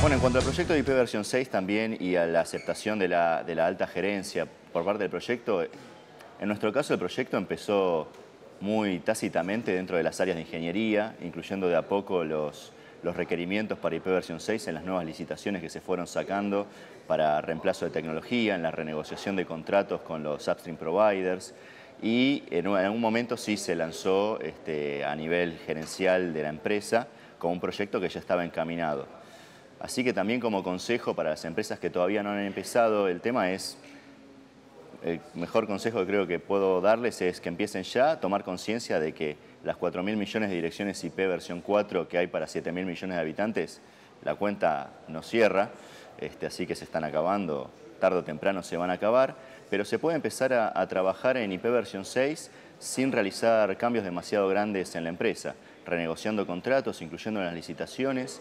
Bueno, en cuanto al proyecto de IP versión 6 también y a la aceptación de la alta gerencia por parte del proyecto, en nuestro caso el proyecto empezó muy tácitamente dentro de las áreas de ingeniería, incluyendo de a poco los requerimientos para IP versión 6 en las nuevas licitaciones que se fueron sacando para reemplazo de tecnología, en la renegociación de contratos con los upstream providers. Y en un momento sí se lanzó a nivel gerencial de la empresa como un proyecto que ya estaba encaminado. Así que también como consejo para las empresas que todavía no han empezado, el tema es, el mejor consejo que creo que puedo darles es que empiecen ya a tomar conciencia de que las 4.000 millones de direcciones IP versión 4 que hay para 7.000 millones de habitantes, la cuenta no cierra, así que se están acabando, tarde o temprano se van a acabar, pero se puede empezar a trabajar en IP versión 6 sin realizar cambios demasiado grandes en la empresa, renegociando contratos, incluyendo las licitaciones.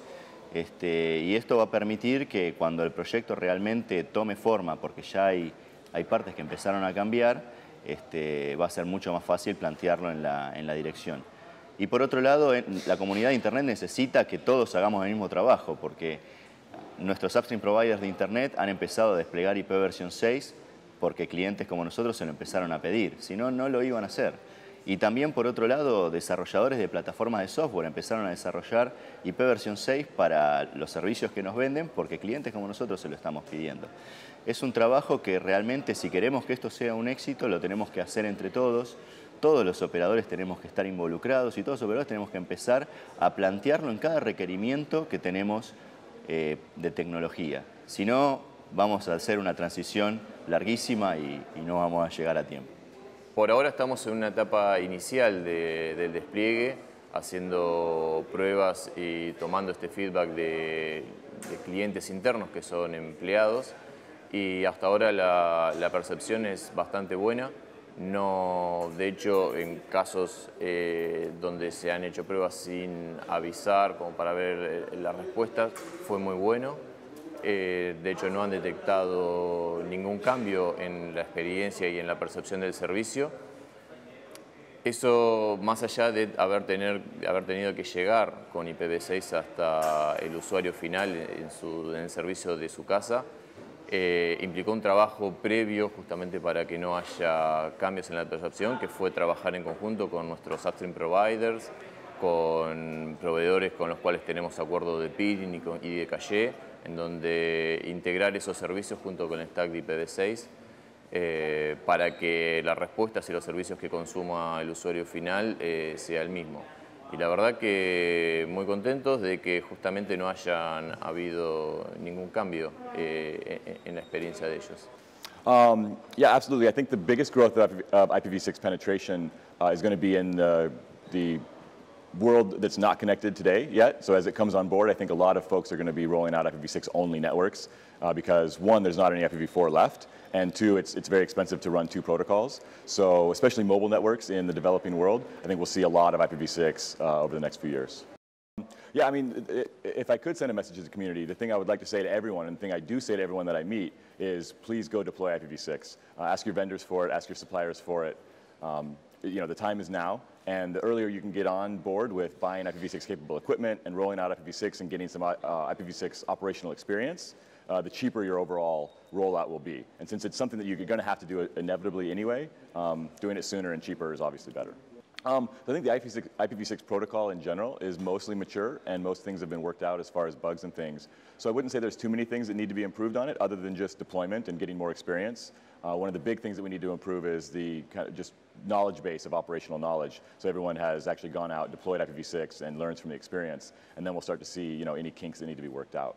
Y esto va a permitir que cuando el proyecto realmente tome forma, porque ya hay partes que empezaron a cambiar, va a ser mucho más fácil plantearlo en la dirección. Y por otro lado, la comunidad de Internet necesita que todos hagamos el mismo trabajo, porque nuestros upstream providers de Internet han empezado a desplegar IP versión 6 porque clientes como nosotros se lo empezaron a pedir, si no, no lo iban a hacer. Y también, por otro lado, desarrolladores de plataformas de software empezaron a desarrollar IP versión 6 para los servicios que nos venden porque clientes como nosotros se lo estamos pidiendo. Es un trabajo que realmente, si queremos que esto sea un éxito, lo tenemos que hacer entre todos. Todos los operadores tenemos que estar involucrados y todos los operadores tenemos que empezar a plantearlo en cada requerimiento que tenemos de tecnología. Si no, vamos a hacer una transición larguísima y no vamos a llegar a tiempo. Por ahora estamos en una etapa inicial del despliegue, haciendo pruebas y tomando este feedback de clientes internos que son empleados, y hasta ahora la percepción es bastante buena. No, de hecho, en casos donde se han hecho pruebas sin avisar, como para ver las respuestas, fue muy bueno. De hecho, no han detectado ningún cambio en la experiencia y en la percepción del servicio. Eso, más allá de haber tenido que llegar con IPv6 hasta el usuario final en el servicio de su casa, implicó un trabajo previo justamente para que no haya cambios en la percepción, que fue trabajar en conjunto con nuestros upstream providers, con proveedores con los cuales tenemos acuerdo de peering y de caché, en donde integrar esos servicios junto con el stack de IPv6 para que las respuestas y los servicios que consuma el usuario final sea el mismo. Y la verdad que muy contentos de que justamente no hayan habido ningún cambio en la experiencia de ellos. Yeah, absolutely. I think the biggest growth of IPv6 penetration is going to be in the world that's not connected today yet. So as it comes on board, I think a lot of folks are going to be rolling out IPv6 only networks because one, there's not any IPv4 left, and two, it's very expensive to run two protocols. So especially mobile networks in the developing world, I think we'll see a lot of IPv6 over the next few years. Yeah, I mean, if I could send a message to the community, the thing I would like to say to everyone, and the thing I do say to everyone that I meet, is please go deploy IPv6. Ask your vendors for it, ask your suppliers for it. You know, the time is now, and the earlier you can get on board with buying IPv6 capable equipment and rolling out IPv6 and getting some IPv6 operational experience, the cheaper your overall rollout will be. And since it's something that you're going to have to do inevitably anyway, doing it sooner and cheaper is obviously better. I think the IPv6 protocol in general is mostly mature, and most things have been worked out as far as bugs and things. So I wouldn't say there's too many things that need to be improved on it other than just deployment and getting more experience. One of the big things that we need to improve is the kind of just knowledge base of operational knowledge. So everyone has actually gone out, deployed IPv6, and learns from the experience. And then we'll start to see, you know, any kinks that need to be worked out.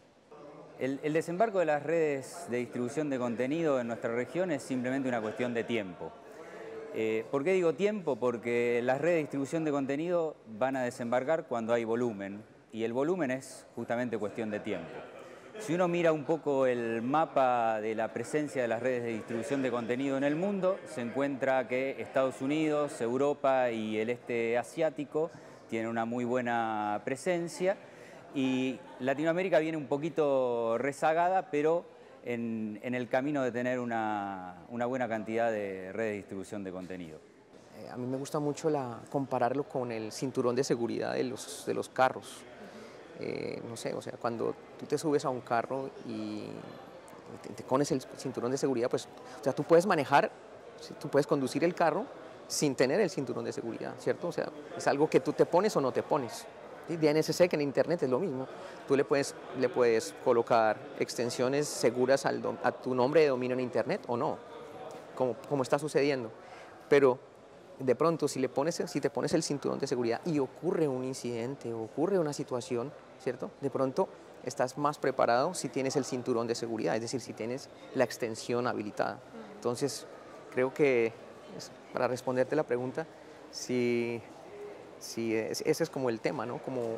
El desembarco de las redes de distribución de contenido en nuestra región es simplemente una cuestión de tiempo. ¿Por qué digo tiempo? Porque las redes de distribución de contenido van a desembarcar cuando hay volumen, y el volumen es justamente cuestión de tiempo. Si uno mira un poco el mapa de la presencia de las redes de distribución de contenido en el mundo, se encuentra que Estados Unidos, Europa y el este asiático tienen una muy buena presencia, y Latinoamérica viene un poquito rezagada, pero en el camino de tener una buena cantidad de redes de distribución de contenido. A mí me gusta mucho compararlo con el cinturón de seguridad de los carros. no sé, o sea, cuando tú te subes a un carro y te pones el cinturón de seguridad, pues, o sea, tú puedes manejar, tú puedes conducir el carro sin tener el cinturón de seguridad, ¿cierto? O sea, es algo que tú te pones o no te pones. ¿Sí? DNSSEC que en Internet es lo mismo. Tú le puedes colocar extensiones seguras a tu nombre de dominio en Internet o no, como está sucediendo. Pero de pronto, si te pones el cinturón de seguridad y ocurre un incidente, ocurre una situación, ¿cierto? De pronto estás más preparado si tienes el cinturón de seguridad, es decir, si tienes la extensión habilitada. Entonces, creo que, para responderte la pregunta, ese es como el tema, ¿no? Como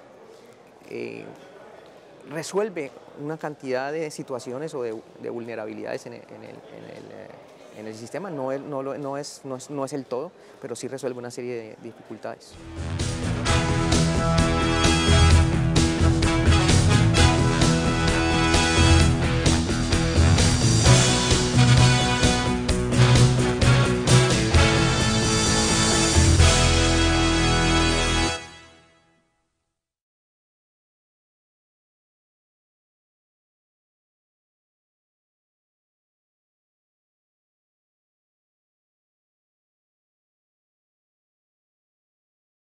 resuelve una cantidad de situaciones o de vulnerabilidades en el sistema, no es el todo, pero sí resuelve una serie de dificultades.